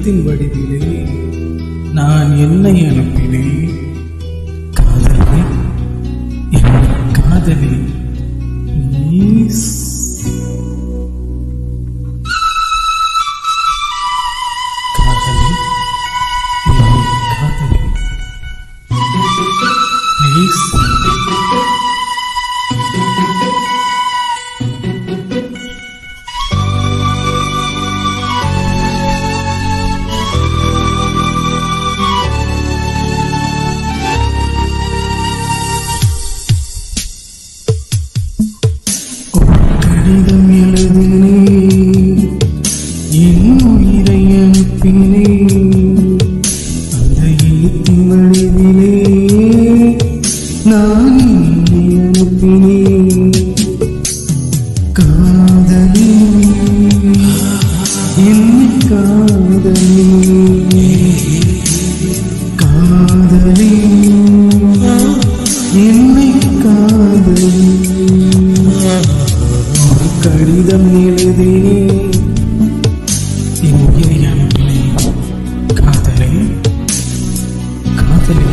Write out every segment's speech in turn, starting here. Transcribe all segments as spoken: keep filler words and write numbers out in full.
எழுத்தின் வடிவிலே நான் என்னை அனுப்பினேன். காதலே, என் காதலே, ப்ளீஸ். காதலே, என் காதலே, ப்ளீஸ். கடிதம் எழுதினேன், என் உயிரை அனுப்பினேன். அந்த எழுத்தின் வடிவிலே நான் என்னை அனுப்பினேன். காதலே, என் காதலே, காதலே, என்னை காதலே. கடிதம் எழுதினேன், என் உயிரை அனுப்பினேன். காதலே, காதலே.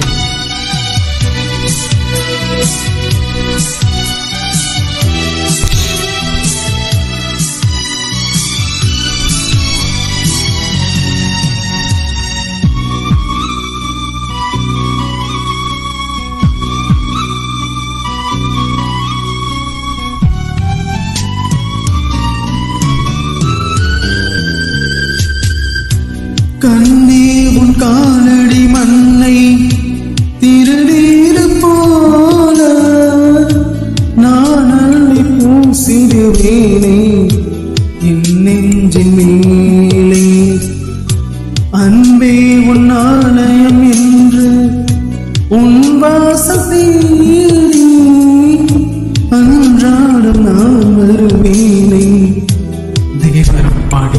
கண்ணே, உன் காலடி மண்ணை திருநீர் போல நான் அள்ளி பூசிடுவேனே என் நெஞ்சின் மேலே. அன்பே, உன் ஆலயம் என்று உன் வாசல் தேடி அன்றாடம் நான் வருவேனே. தேவரம் பாடி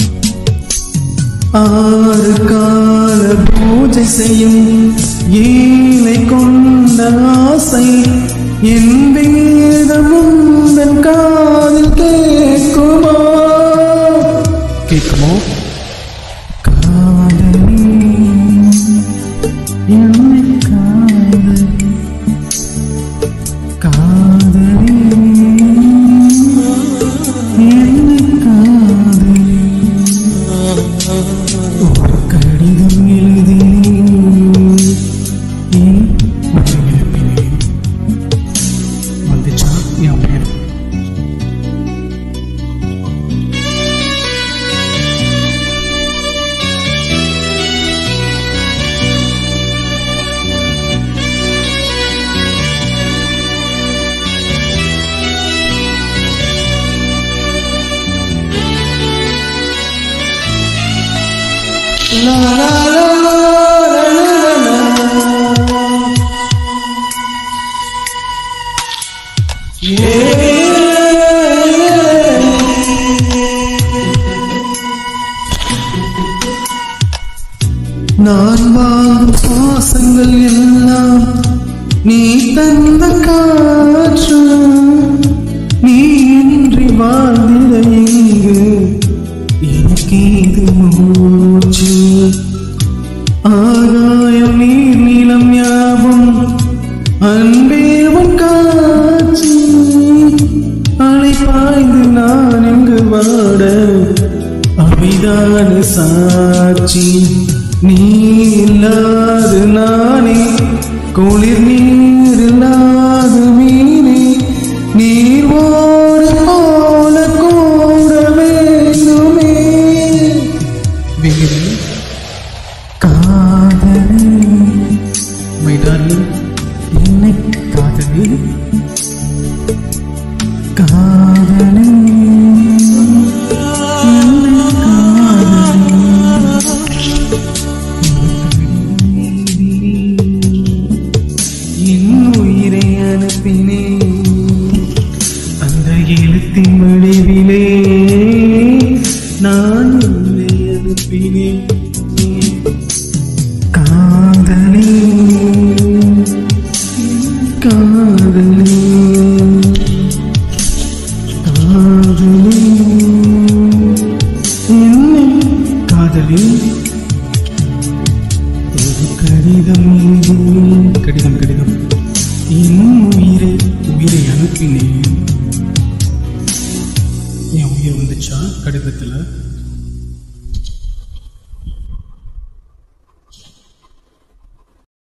ஆறு கால பூஜை செய்யும் ஏழை கொண்ட ஆசை என் வேதமும் தன் காதில் கேட்குமோ? கேட்குமோ? காதலே, என்னை காதலே, காதலே, என்னை காதலே. ஒரு கடிதம் எழுதினேன், என் உயிரை அனுப்பினேன். வந்துச்சா என் பேர்? La la la la la la la. Yeah. நான் வாங்கும் சுவாசங்கள் எல்லாம் நீ தந்த காற்று. நீ இன்றி வாழ்ந்திட இங்கு எனக்கேது மூச்சு. ஆகாயம் நீர் நீளம் யாவும் அன்பே உன் காட்சி. அலை பாய்ந்து நான் இங்கு வாட அவைதான சாட்சி. நீ இல்லாது நானே குளிர் நீர் இல்லாது மீனே. நீர் ஓடு போல கூட வேண்டுமே. வேறு காதலே, my darling, என்னை காதலே, காதலே, என்னை காதலே. என் உயிரை அனுப்பினேன், அந்த எழுத்தின் வடிவிலே நான் என்னை அனுப்பினேன். காதலே, காதலே, காதலே, என்னை காதலே. கடிதம் கடிதம் கடிதம் என் உயிரை உயிரை அனுப்பினேன். என் உயிர் வந்துச்சா கடிதத்தில்?